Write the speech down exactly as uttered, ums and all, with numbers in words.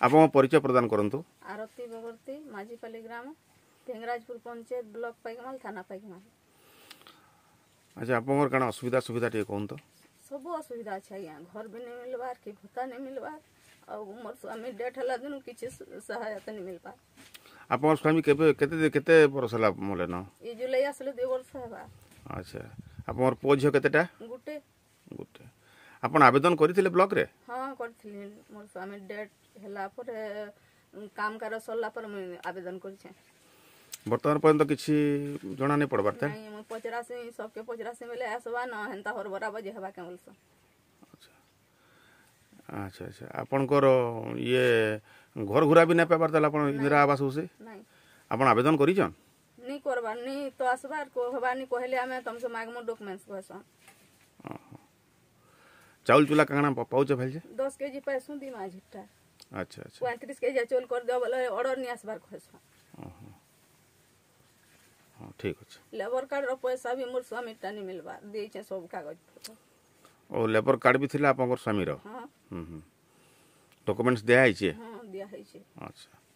आप परिचय प्रदान करंतु। आरती बगर्ती माझीपाली ग्राम ढेंगराजपुर पंचायत ब्लॉक पाइकमाल थाना पाइकमाल। अच्छा आपंकर काना असुविधा सुविधा टे कहूँ तो सब असुविधा अच्छे आज्ञा घर भी नहीं मिलबार कि भत्ता नहीं मिलबार और मोर स्वामी डेथ हला दिन किसी सहायता नहीं मिल पार। आपन स्वामी केबे केते केते वर्ष हला मोले न ई जुलाई आसले दो वर्ष हेबा। अच्छा आपन पो झियो केतेटा गुटे गुटे आपन आवेदन करथिले ब्लॉक रे? हां करथिले मोर स्वामी डेथ हला पर काम कर सरला पर मैं आवेदन करछे। वर्तमान पर्यंत किसी जना नहीं पड़बार था नहीं मैं पचरासी सबके पचरासी बेले आसबा न हेंता हर बराबर जे हेबा के बोलस। अच्छा अच्छा अच्छा आपनकर ये घर घुरा भी नहीं पाबार तला अपन इंदिरा आवास से नहीं अपन आवेदन करिजन नहीं करबा नहीं तो आसबार को हबा नहीं कहले हमें तुमसे मागमो डॉक्यूमेंट्स कहसन। चाउल चूला काना पाउछ भाई जे दस केजी पैसू दी माझिटा। अच्छा अच्छा पैंतीस केजी चाउल कर दो बोले ऑर्डर नहीं आसबार कहसन। हां ठीक अछि। लेबर कार्ड रो पैसा भी मोर स्वामी टा नहीं मिलबा दे छे सब कागज ओ लेबर कार्ड भी थिला आपनकर स्वामी रो? हां हम हम डॉक्यूमेंट्स दिया है छे? हां दिया है छे। अच्छा